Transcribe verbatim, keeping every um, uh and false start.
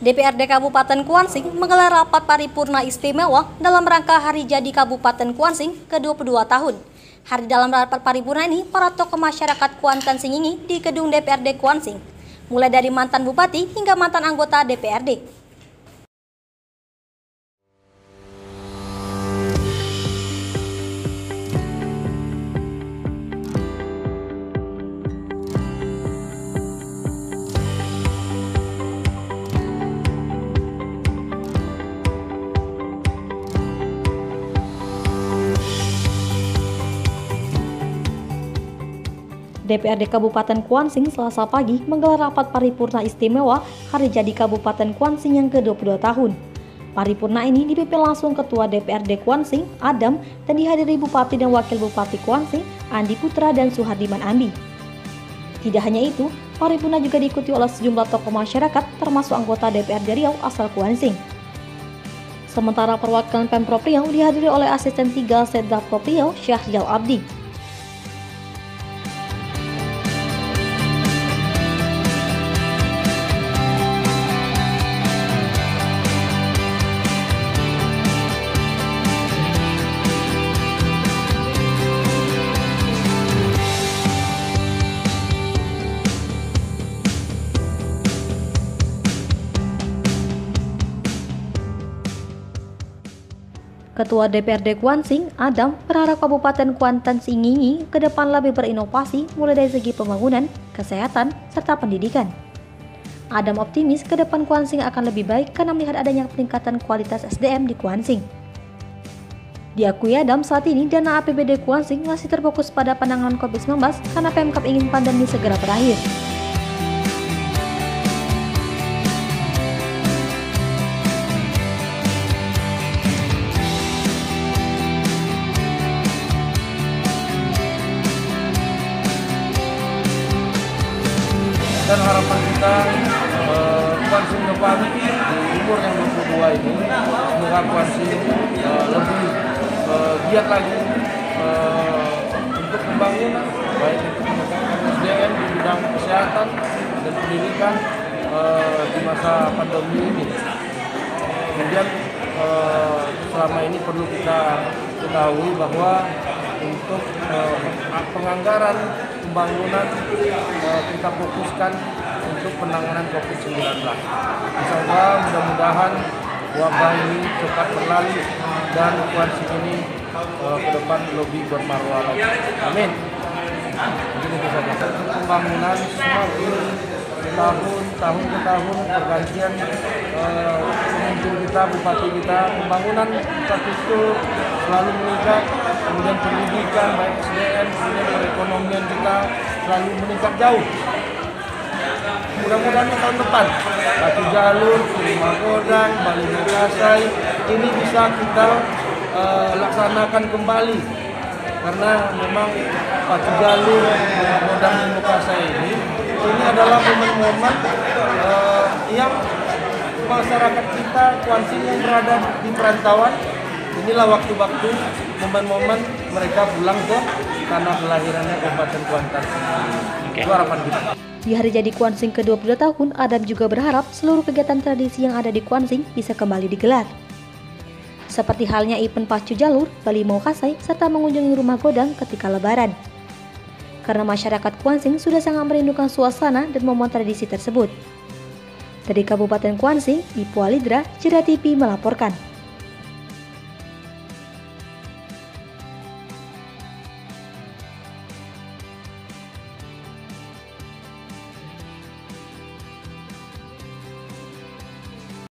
D P R D Kabupaten Kuansing menggelar rapat paripurna istimewa dalam rangka Hari Jadi Kabupaten Kuansing ke dua puluh dua tahun. Hari dalam rapat paripurna ini, para tokoh masyarakat Kuantan Singingi di gedung D P R D Kuansing, mulai dari mantan bupati hingga mantan anggota D P R D. D P R D Kabupaten Kuansing Selasa pagi menggelar rapat paripurna istimewa Hari Jadi Kabupaten Kuansing yang ke dua puluh dua tahun. Paripurna ini dipimpin langsung Ketua D P R D Kuansing, Adam, dan dihadiri Bupati dan Wakil Bupati Kuansing, Andi Putra dan Suhardiman Ambi. Tidak hanya itu, paripurna juga diikuti oleh sejumlah tokoh masyarakat termasuk anggota D P R D Riau asal Kuansing. Sementara perwakilan Pemprov Riau dihadiri oleh Asisten tiga Setda Prov Riau, Syahrial Abdi. Ketua D P R D Kuansing, Adam, berharap Kabupaten Kuantan Singingi ke depan lebih berinovasi mulai dari segi pembangunan, kesehatan, serta pendidikan. Adam optimis ke depan Kuansing akan lebih baik karena melihat adanya peningkatan kualitas S D M di Kuansing. Diakui Adam, saat ini dana A P B D Kuansing masih terfokus pada penanganan COVID sembilan belas karena Pemkab ingin pandemi segera berakhir. Dan harapan kita uh, Kuansing depan di umur yang dua puluh dua ini, semoga Kuansing uh, lebih uh, giat lagi uh, untuk pembangunan, baik itu peningkatan S D M di bidang kesehatan dan pendidikan uh, di masa pandemi ini. Kemudian uh, selama ini perlu kita ketahui bahwa untuk uh, penganggaran pembangunan uh, kita fokuskan untuk penanganan COVID sembilan belas. Insyaallah mudah-mudahan wabah ini cepat berlalu dan Kuansing ini uh, ke depan lebih bermarwah lagi. Amin. Jadi itu saja. Pembangunan semakin tahun tahun ke tahun pergantian uh, pemimpin kita, bupati kita, pembangunan infrastruktur selalu meningkat, kemudian pendidikan baik S D M, kemudian perekonomian kita selalu meningkat jauh. Mudah-mudahan tahun depan Batu Jalur, Lima Godang, Bali Mekasai ini bisa kita uh, laksanakan kembali, karena memang Batu Jalur, Lima Godang, Lima Mekasai ini ini adalah momen-momen uh, yang masyarakat kita Kuansing yang berada di perantauan, inilah waktu-waktu momen-momen mereka pulang ke tanah kelahirannya Kabupaten Kuantan. Itu harapan kita. Di Hari Jadi Kuansing ke dua puluh dua tahun, Adam juga berharap seluruh kegiatan tradisi yang ada di Kuansing bisa kembali digelar. Seperti halnya event Pacu Jalur, Bali Mekasai, serta mengunjungi rumah Godang ketika Lebaran. Karena masyarakat Kuansing sudah sangat merindukan suasana dan momen tradisi tersebut. Dari Kabupaten Kuansing, Ipu Alidra, Jera T V melaporkan.